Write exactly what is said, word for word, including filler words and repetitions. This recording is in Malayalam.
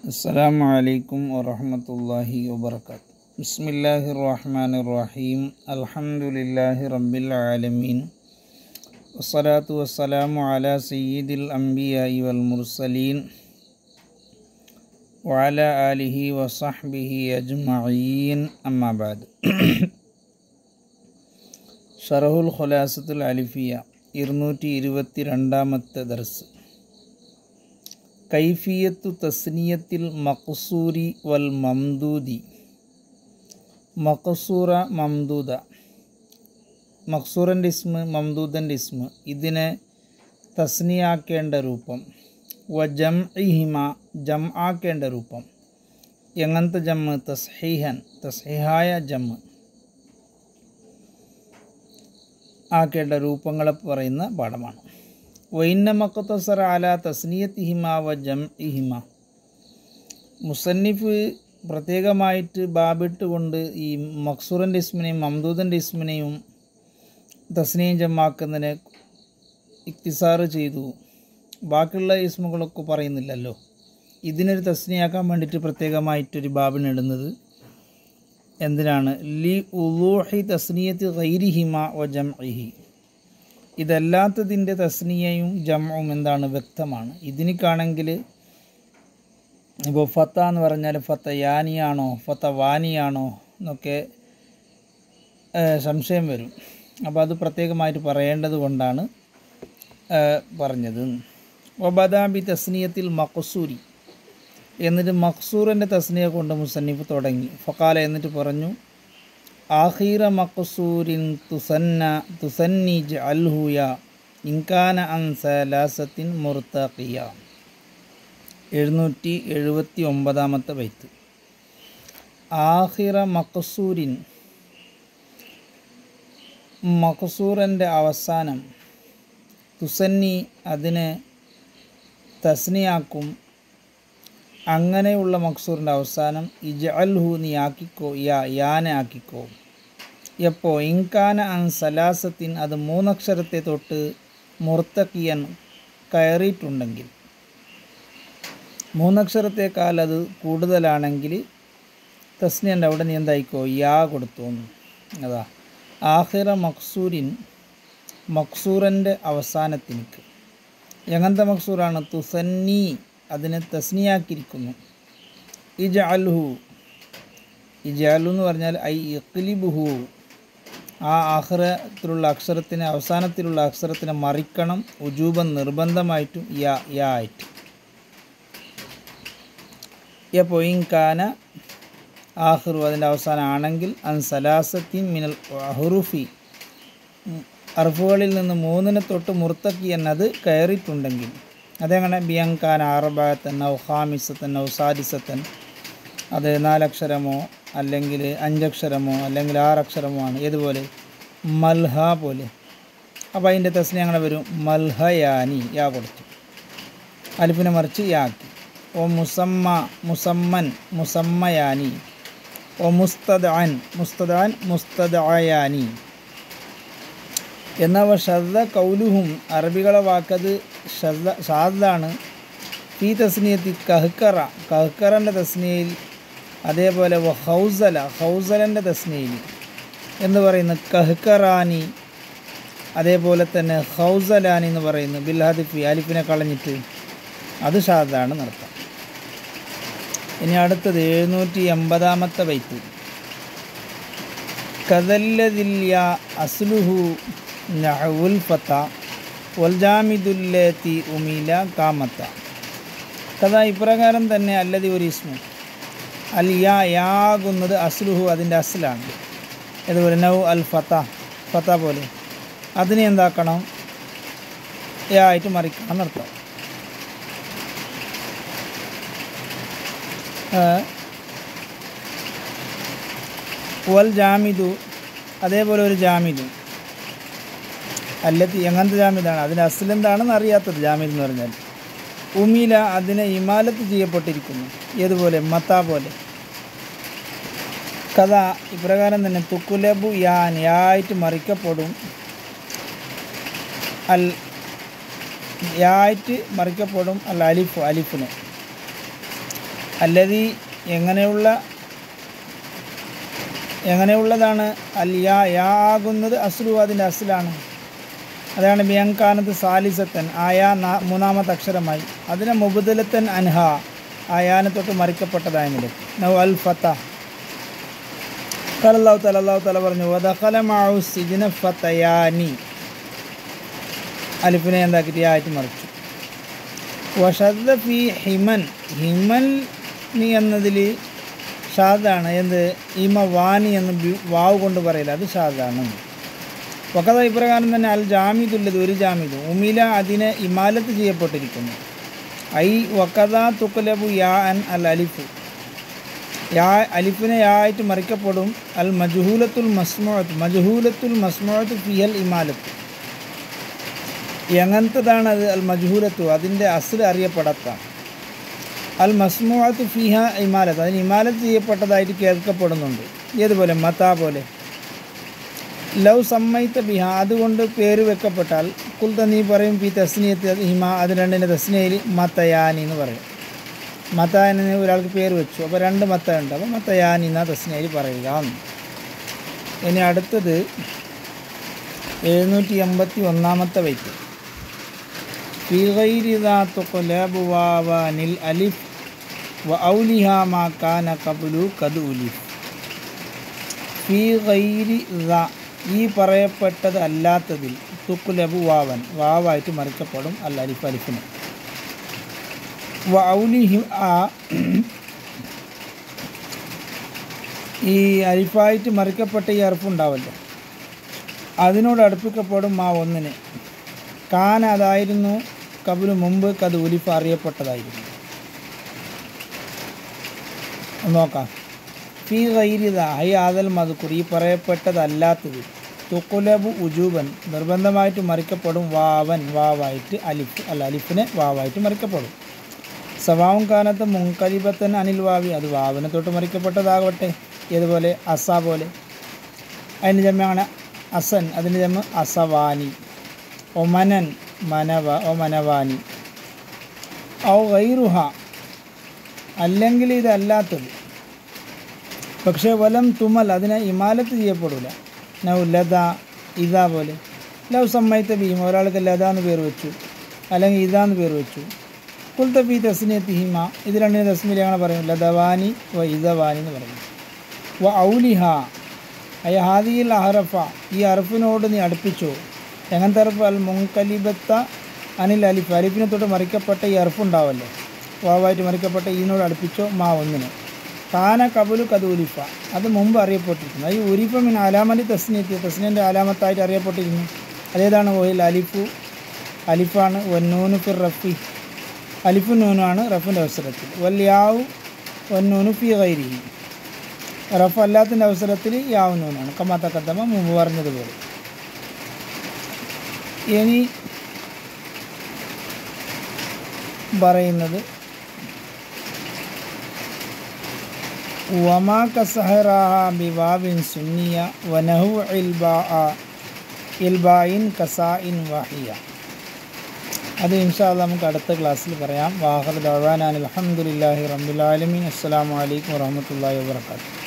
അസ്സലാമു അലൈക്കും വറഹ്മത്തുള്ളാഹി വബറകാതുഹു. ബിസ്മില്ലാഹിർ റഹ്മാനിർ റഹീം. അൽഹംദുലില്ലാഹി റബ്ബിൽ ആലമീൻ. വസ്സലാത്തു വസ്സലാമു അലാ സയ്യിദിൽ അംബിയാഇ വൽ മുർസലീൻ വഅലാ ആലിഹി വസഹ്ബിഹി അജ്മഈൻ. അമ്മാ ബഅദ്. ശറഹുൽ ഖുലാസത്തുൽ അലിഫിയ ഇരുന്നൂറ്റി ഇരുപത്തി രണ്ടാമത്തെ ദർസ്. കൈഫിയത്തു തസ്നിയത്തിൽ മഖ്സൂരി വൽ മംദൂദി. മഖ്സൂറ, മംദൂദ. മഖ്സൂറിൻ്റെ ഇസ്മ്, മംദൂദൻ്റെ ഇസ്മ്, ഇതിനെ തസ്നിയാക്കേണ്ട രൂപം. വ ജംഇഹിമ, ജം ആക്കേണ്ട രൂപം. എങ്ങനത്തെ ജമ്മ്? തസ്ഹീഹൻ, തസ്ഹീഹായ ജമ്മ് ആക്കേണ്ട രൂപങ്ങളെ പറയുന്ന പാഠമാണ്. വൈന്ന മഖ്തസറ അല തസ്നിയത്തിഹിമ വ ജംഇഹിമ. മുസന്നിഫ് പ്രത്യേകമായിട്ട് ബാബിട്ട് കൊണ്ട് ഈ മഖ്സൂറിൻ്റെ ഇസ്മിനെയും മംദൂദൻ്റെ ഇസ്മിനെയും തസ്നിയും ജമ്മാക്കുന്നതിനെ ഇക്തിസാറ് ചെയ്തു. ബാക്കിയുള്ള ഇസ്മുകളൊക്കെ പറയുന്നില്ലല്ലോ. ഇതിനൊരു തസ്നിയാക്കാൻ വേണ്ടിയിട്ട് പ്രത്യേകമായിട്ടൊരു ബാബിനിടുന്നത് എന്തിനാണ്? ലി ഉളൂഹി തസ്നിയത്തി ഗൈരിഹിമ വ ജംഇഹി. ഇതല്ലാത്തതിൻ്റെ തസ്നിയയും ജംഉം എന്താണ്? വ്യക്തമാണ്. ഇതിനിക്കാണെങ്കിൽ ഇപ്പോൾ ഫത്ത എന്ന് പറഞ്ഞാൽ ഫത്ത യാനിയാണോ ഫത്ത വാനിയാണോ എന്നൊക്കെ സംശയം വരും. അപ്പോൾ അത് പ്രത്യേകമായിട്ട് പറയേണ്ടത് കൊണ്ടാണ് പറഞ്ഞത്. വബദാബി തസ്നിയത്തിൽ മഖ്സൂരി. എന്നിട്ട് മഖ്സൂറിൻ്റെ തസ്നിയ കൊണ്ട് മുസന്നിഫ് തുടങ്ങി. ഫഖാല, എന്നിട്ട് പറഞ്ഞു, ആഖിറ മഖ്സൂരിൻ തുസന്ന തുസന്നി ജഅൽഹു യാ ഇൻകാന അൻ സലാസത്തിൻ മുർതഖിയ. എഴുന്നൂറ്റി എഴുപത്തി ഒമ്പതാമത്തെ ബൈത്ത്. ആഖിറ മഖ്സൂരിൻ, മഖ്സൂറിൻ്റെ അവസാനം. തുസന്നി, അതിനെ തസ്നിയാക്കും. അങ്ങനെയുള്ള മഖ്സൂറിൻ്റെ അവസാനം ഇജ്അൽഹു, നീ ആക്കിക്കോ, യാ യാനെ ആക്കിക്കോ. എപ്പോൾ? ഇൻകാന അൻ സലാസത്തിൻ, അത് മൂന്നക്ഷരത്തെ തൊട്ട് മുർത്തഖിയൻ കയറിയിട്ടുണ്ടെങ്കിൽ. മൂന്നക്ഷരത്തേക്കാൾ അത് കൂടുതലാണെങ്കിൽ തസ്നിയൻ്റെ അവിടെ നീ എന്തായിക്കോ, യാ കൊടുത്തു. അതാ ആഖിറ മഖ്സൂരിൻ, മഖ്സൂറിൻ്റെ അവസാനത്തിനിക്ക്. എങ്ങനത്തെ മഖ്സൂറാണ്? തുസന്നി, അതിനെ തസ്നിയാക്കിയിരിക്കുന്നു. ഇജ്അൽഹു, ഇജ്അലു എന്ന് പറഞ്ഞാൽ ഐ ഇഖ്ലിബുഹു, ആ ആഖിറത്തിലുള്ള അക്ഷരത്തിനെ, അവസാനത്തിലുള്ള അക്ഷരത്തിനെ മറിക്കണം. ഉജൂബൻ, നിർബന്ധമായിട്ടും, യാ യാ ആയിട്ട്. എപ്പോൾ? ഇൻകാന ആഖിറു, അതിൻ്റെ അവസാനം ആണെങ്കിൽ, അൻ സലാസത്തിൻ മിനൽ അഹ്റുഫി, അർഫുകളിൽ നിന്ന് മൂന്നിനെ തൊട്ട് മുർത്തഖി എന്നത് കയറിയിട്ടുണ്ടെങ്കിൽ. അതെങ്ങനെ? ബിയങ്കാൻ അർബഅത്തൻ ഔ ഖാമിസത്തൻ ഔ സാദിസത്തൻ, അത് നാലക്ഷരമോ അല്ലെങ്കിൽ അഞ്ചക്ഷരമോ അല്ലെങ്കിൽ ആറക്ഷരമോ ആണ്. ഏതുപോലെ? മൽഹ പോലെ. അപ്പോൾ അതിൻ്റെ തസ്നിയ അങ്ങനെ വരും, മൽഹയാനി, യാ കൊടുത്തു. അലിഫിനെ മറിച്ച് യാക്കി. ഓ മുസമ്മ, മുസമ്മൻ, മുസമ്മയാനി. ഓ മുസ്തദഅൻ, മുസ്തദഅൻ, മുസ്തദഅയാനി. എന്നവ ഷദ്ദ കൗലുഹും, അറബികളെ വാക്കത് ഷദ്ദ ഷാദ്ദാണ്. ഫീ തസ്നിയത്തി കഹ്കറ, കഹ്കറൻ്റെ തസ്നിയയിൽ. അതേപോലെ വ ഹൗസല, ഹൗസലൻ്റെ തസ്നിയയിൽ എന്ന് പറയുന്നു കഹ്കറാനി. അതേപോലെ തന്നെ ഹൗസലാനി എന്ന് പറയുന്നു ബിൽഹദിഫി, അലിഫിനെ കളഞ്ഞിട്ട്. അത് ഷാദ്ദാണ് നടത്താം. ഇനി അടുത്തത് എഴുന്നൂറ്റി എൺപതാമത്തെ ബൈത്ത്. കദല്ലദില്യ അസ്ലുഹു നഹ്വുൽ ഫത വൽ ജാമിദുല്ലതി ഉമില കാമത്ത. കഥ ഇപ്രകാരം തന്നെ. അല്ലതി ഒരു ഇസ്മു. അൽ യാ, യാകുന്നത് അസ്ലുഹു, അതിൻ്റെ അസ്ലാണ്. അതുപോലെ നൗ അൽ ഫത, ഫത പോലെ. അതിനെ എന്താക്കണം? യാ ആയിട്ട് മറിക്കണം എന്നർത്ഥം. വൽ ജാമിദു, അതേപോലെ ഒരു ജാമിദു. അല്ലത്തി, എങ്ങനത്തെ ജാമിദാണ്? അതിൻ്റെ അസ്ലെന്താണെന്ന് അറിയാത്തത് ജാമിദ് എന്ന് പറഞ്ഞാൽ. ഉമില, അതിനെ ഇമാലത്ത് ചെയ്യപ്പെട്ടിരിക്കുന്നു. ഏതുപോലെ? മത്ത പോലെ. കഥ ഇപ്രകാരം തന്നെ. തുക്കുലബു യാൻ, യായിട്ട് മറിക്കപ്പെടും. അൽ യായിട്ട് മറിക്കപ്പെടും. അൽ അലിഫ്, അലിഫിനെ. അല്ലതി എങ്ങനെയുള്ള എങ്ങനെയുള്ളതാണ് അൽ യാ യാ ആകുന്നത് അസ്ലു അതിൻ്റെ അസ്ലാണ്. അതാണ് ബിയങ്കാനത്ത് സാലിസത്തൻ ആയാ മൂന്നാമത്തെ അക്ഷരമായി. അതിനെ മുബുദലത്തൻ അൻഹ ആയാനെ തൊട്ട് മറിക്കപ്പെട്ടതായ നിലയ്ക്ക്. നൗ അൽ ഫത്ത അല്ലാഹു തആല അല്ലാഹു തആല പറഞ്ഞു വദഖല മഅു സിജ്ന ഫതയാനി അലിഫിനെ എന്താക്കിയിട്ട് ആയിട്ട് മറിച്ചു. വഷദ്ദ ഫി ഹിമൻ ഹിമൻ നീ എന്നതിൽ ഷാദാണ്. എന്ത് ഇമ വാനി എന്ന് വാവ് കൊണ്ട് പറയില്ല, അത് ഷാദാണ്. വക്കത ഇപ്രകാരം തന്നെ അൽ ജാമിദുല്ലത് ഒരു ജാമിദ് ഉമില അതിനെ ഇമാലത്ത് ചെയ്യപ്പെട്ടിരിക്കുന്നു. ഐ വക്കത തുക്ലബു യാ അൻ അൽ അലിഫു യാ അലിഫിനെ യാ ആയിട്ട് മറിക്കപ്പെടും. അൽ മജ്ഹൂലത്തുൽ മസ്മുഅത്ത് മജ്ഹൂലത്തുൽ മസ്മുഅത്ത് ഫിഹൽ ഇമാലത്ത് എങ്ങനത്തതാണ് അത് അൽ മജ്ഹൂലത്തു അതിൻ്റെ അസ്ൽ അറിയപ്പെടാത്താണ്. അൽ മസ്മുഅത്ത് ഫിഹ ഇമാലത്ത് അതിന് ഇമാലത്ത് ചെയ്യപ്പെട്ടതായിട്ട് കേൾക്കപ്പെടുന്നുണ്ട്. ഏതുപോലെ മത പോലെ. ലൗ സമ്മൈത്ത ബിഹ അതുകൊണ്ട് പേര് വെക്കപ്പെട്ടാൽ കുൽത്ത നീ പറയും പി തസ്നിയത്ത് ഹിമ അത് രണ്ടിൻ്റെ തസ്നിയയിൽ മത്തയാനി എന്ന് പറയും. മത്താനി ഒരാൾക്ക് പേര് വെച്ചു, അപ്പോൾ രണ്ട് മത്ത ഉണ്ട്, അപ്പോൾ മത്തയാനി എന്ന തസ്നിയയിൽ പറയുക. ഇനി അടുത്തത് എഴുന്നൂറ്റി എൺപത്തി ഒന്നാമത്തെ വൈറ്റ് ഫീ ഗൈരി ദാതു ഖുലബു വാവാനിൽ അലിഫ് വ ഔലിഹാ മാ കാന ഖബ്ലു ഖദ് ഉലിഫ്. ഫീ ഗൈരി ദാ ഈ പറയപ്പെട്ടത് അല്ലാത്തതിൽ തുക്കുലബു വാവൻ വാവായിട്ട് മറിക്കപ്പെടും അൽ അലിഫ് അലിഫിന്. വ ഔലിഹി ആ ഈ അലിഫായിട്ട് മറിക്കപ്പെട്ട ഈ അർഫുണ്ടാവല്ലോ അതിനോട് അടുപ്പിക്കപ്പെടും ആ ഒന്നിന്. കാന അതായിരുന്നു കബുല് മുമ്പ് കത് ഉലിഫ് അറിയപ്പെട്ടതായിരുന്നു. നോക്കാം. ഫീ ഗൈരിദ ഹൈ ആദൽ മദ്കുർ ഈ പറയപ്പെട്ടതല്ലാത്തത് തുക്കുലബു ഉജൂബൻ നിർബന്ധമായിട്ട് മറിക്കപ്പെടും വാവൻ വാവായിട്ട് അലിഫ് അല്ല അലിഫിനെ വാവായിട്ട് മറിക്കപ്പെടും. സവാവും കാനത്ത് മുൻകലിബത്തൻ അനിൽ വാവി അത് വാവിനെ തൊട്ട് മറിക്കപ്പെട്ടതാകട്ടെ. ഏതുപോലെ അസ പോലെ. അതിൻ്റെ ജമ്മാണ് അസൻ അതിൻ്റെ ജമ്മ അസവാനി. ഒമനൻ മനവ ഒമനവാനി. ഔ ഗൈറുഹ അല്ലെങ്കിൽ ഇതല്ലാത്തത് പക്ഷേ വലം തുമൽ അതിനെ ഇമാലത്ത് ചെയ്യപ്പെടില്ല. നൗ ലത ഇതാ പോലെ. ലവ് സമ്മൈത്ത ബീം ഒരാൾക്ക് ലത എന്ന് പേര് വെച്ചു അല്ലെങ്കിൽ ഇതാന്ന് പേര് വെച്ചു. കുൽത്തഫി തസ്നിയത്ത് ഹിമ ഇത് രണ്ടിന് തസ്മിൽ അങ്ങനെ പറയും ലതവാനി വ ഇതവാനി എന്ന് പറയും. വ ഔലിഹ അയ ഹാദിയിൽ അഹറഫ ഈ അറഫിനോട് നീ അടുപ്പിച്ചോ. എങ്ങനത്തെ അറഫ് അൽ മുൻകലിബത്ത അനിൽ അലിഫ് അലിഫിനെ തൊട്ട് മറിക്കപ്പെട്ട ഈ അറഫുണ്ടാവല്ലോ വാവായിട്ട് മറിക്കപ്പെട്ട ഇതിനോട് അടുപ്പിച്ചോ മാ ഒന്നിന്. കാന കബുലു കത് ഉലിഫ അത് മുമ്പ് അറിയപ്പെട്ടിരിക്കുന്നു. ഈ ഉരിഫ മിൻ അലാമലി തസ്നിയത്ത് തസ്നിയൻ്റെ അലാമത്തായിട്ട് അറിയപ്പെട്ടിരുന്നു. അതേതാണ് ഓയിൽ അലിഫു അലിഫാണ്. വന്നൂനു ഫിർ റഫി അലിഫു നൂനാണ് റഫിൻ്റെ അവസരത്തിൽ. വല്യാവു വന്നൂനു ഫി ഗൈരിഹി റഫ് അല്ലാത്തിൻ്റെ അവസരത്തിൽ യാവു നൂനാണ്. കമാത്ത കദ്ദമ മുമ്പ് പറഞ്ഞതുപോലെ. ഇനി പറയുന്നത് വമാ കസഹറാഹ ബിവാബിൻ സുന്നിയ വനഹു ഇൽബാ ഇൽബായിൻ കസായിൻ വഹിയ. അത് ഇൻഷാ അല്ലാഹ് നമുക്ക് അടുത്ത ക്ലാസ്സിൽ പറയാം. വാഖിറു ദഅ്വാനാ അൽഹംദുലില്ലാഹി റബ്ബിൽ ആലമീൻ. അസ്സലാമു അലൈക്കും വറഹ്മത്തുള്ളാഹി വബറകാതുഹു.